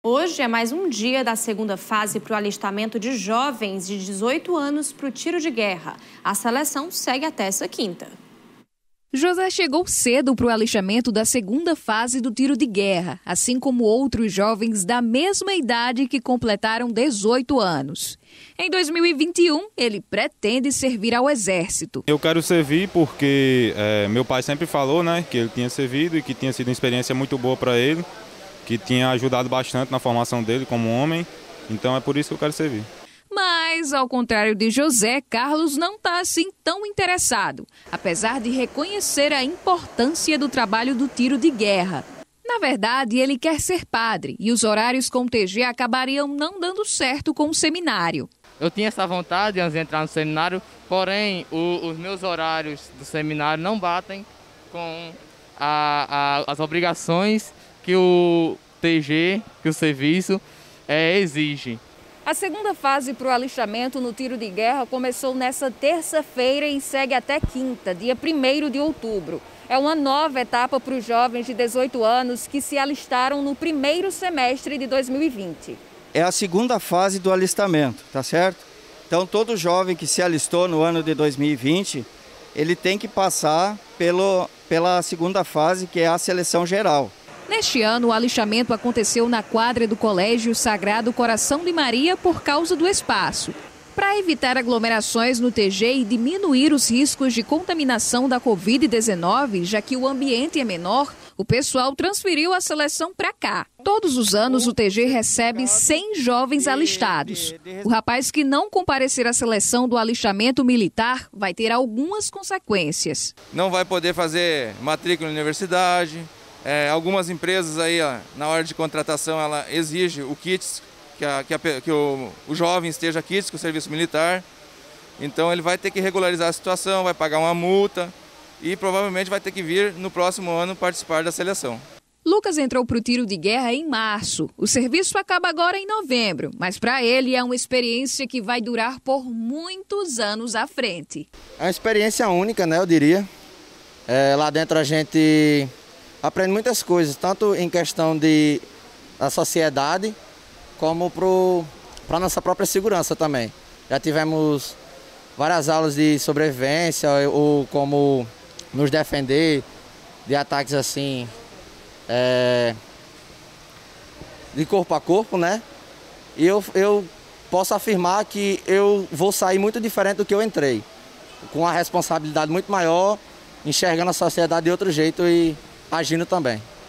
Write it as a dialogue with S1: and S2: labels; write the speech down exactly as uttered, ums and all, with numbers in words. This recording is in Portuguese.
S1: Hoje é mais um dia da segunda fase para o alistamento de jovens de dezoito anos para o tiro de guerra. A seleção segue até essa quinta.
S2: José chegou cedo para o alistamento da segunda fase do tiro de guerra, assim como outros jovens da mesma idade que completaram dezoito anos. Em dois mil e vinte e um, ele pretende servir ao Exército.
S3: Eu quero servir porque é, meu pai sempre falou, né, que ele tinha servido e que tinha sido uma experiência muito boa para ele, que tinha ajudado bastante na formação dele como homem, então é por isso que eu quero servir.
S2: Mas, ao contrário de José, Carlos não está assim tão interessado, apesar de reconhecer a importância do trabalho do tiro de guerra. Na verdade, ele quer ser padre e os horários com o T G acabariam não dando certo com o seminário.
S4: Eu tinha essa vontade antes de entrar no seminário, porém o, os meus horários do seminário não batem com a, a, as obrigações que o T G, que o serviço é, exige.
S2: A segunda fase para o alistamento no tiro de guerra começou nesta terça-feira e segue até quinta, dia primeiro de outubro. É uma nova etapa para os jovens de dezoito anos que se alistaram no primeiro semestre de dois mil e vinte.
S5: É a segunda fase do alistamento, tá certo? Então todo jovem que se alistou no ano de dois mil e vinte, ele tem que passar pelo, pela segunda fase, que é a seleção geral.
S2: Neste ano, o alistamento aconteceu na quadra do Colégio Sagrado Coração de Maria por causa do espaço. Para evitar aglomerações no T G e diminuir os riscos de contaminação da covid dezenove, já que o ambiente é menor, o pessoal transferiu a seleção para cá. Todos os anos, o T G recebe cem jovens alistados. O rapaz que não comparecer à seleção do alistamento militar vai ter algumas consequências.
S6: Não vai poder fazer matrícula na universidade. É, algumas empresas aí, ó, na hora de contratação, ela exige o kits, que, a, que, a, que o, o jovem esteja kits com o serviço militar. Então ele vai ter que regularizar a situação, vai pagar uma multa e provavelmente vai ter que vir no próximo ano participar da seleção.
S2: Lucas entrou para o tiro de guerra em março. O serviço acaba agora em novembro, mas para ele é uma experiência que vai durar por muitos anos à frente.
S7: É uma experiência única, né, eu diria. É, lá dentro a gente aprende muitas coisas, tanto em questão de, da sociedade, como para a nossa própria segurança também. Já tivemos várias aulas de sobrevivência, ou como nos defender de ataques assim, é, de corpo a corpo, né? E eu, eu posso afirmar que eu vou sair muito diferente do que eu entrei, com uma responsabilidade muito maior, enxergando a sociedade de outro jeito e agindo também.